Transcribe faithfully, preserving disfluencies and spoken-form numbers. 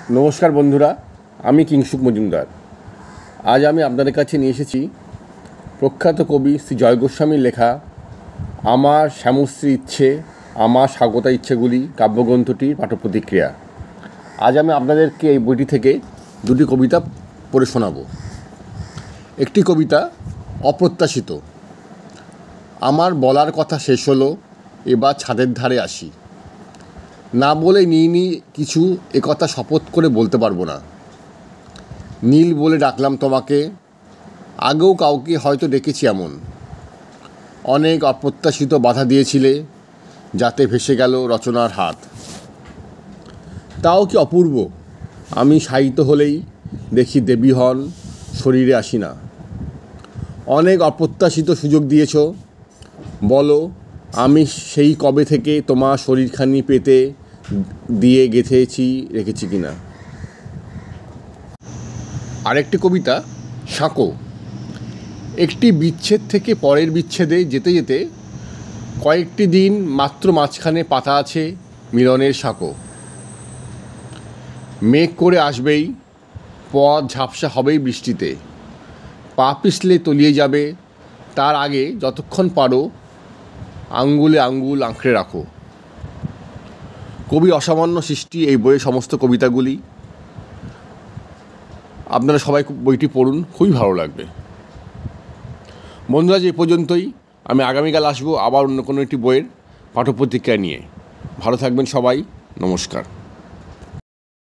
নমস্কার বন্ধুরা, আমি কিংসুক মজুমদার। আজ আমি আপনাদের কাছে নিয়ে এসেছি প্রখ্যাত কবি শ্রী জয় গোস্বামীর লেখা আমার শ্যামশ্রী ইচ্ছে আমার স্বাগতা ইচ্ছেগুলি কাব্যগ্রন্থটির পাঠপ্রতিক্রিয়া। আজ আমি আপনাদেরকে এই বইটি থেকে দুটি কবিতা পড়ে শোনাব। একটি কবিতা অপ্রত্যাশিত। আমার বলার কথা শেষ হলো, এবার ছাদের ধারে আসি। না বলে নিইনি কিছু, একথা শপথ করে বলতে পারবো না। নীল বলে ডাকলাম তোমাকে, আগেও কাউকে হয়তো ডেকেছি এমন। অনেক অপ্রত্যাশিত বাধা দিয়েছিলে, যাতে ভেসে গেল রচনার হাত। তাও কি অপূর্ব, আমি শায়িত হলেই দেখি দেবী হন, শরীরে আসি না। অনেক অপ্রত্যাশিত সুযোগ দিয়েছ, বলো আমি সেই কবে থেকে তোমার শরীরখানি পেতে দিয়ে গেঁথেছি রেখেছি কিনা। আরেকটি কবিতা সাঁকো। একটি বিচ্ছেদ থেকে পরের বিচ্ছেদে যেতে যেতে কয়েকটি দিন মাত্র মাঝখানে পাতা আছে মিলনের সাঁকো। মেঘ করে আসবেই, পথ ঝাপসা হবেই বৃষ্টিতে। পা পিছলে তলিয়ে যাবে, তার আগে যতক্ষণ পারো আঙ্গুলে আঙ্গুল আঁকড়ে রাখো। কবি অসামান্য সৃষ্টি এই বইয়ের সমস্ত কবিতাগুলি। আপনারা সবাই বইটি পড়ুন, খুবই ভালো লাগবে। বন্ধুরা, যে পর্যন্তই। আমি আগামীকাল আসবো আবার অন্য কোনো একটি বইয়ের পাঠ্যপ্রতিক্রিয়া নিয়ে। ভালো থাকবেন সবাই। নমস্কার।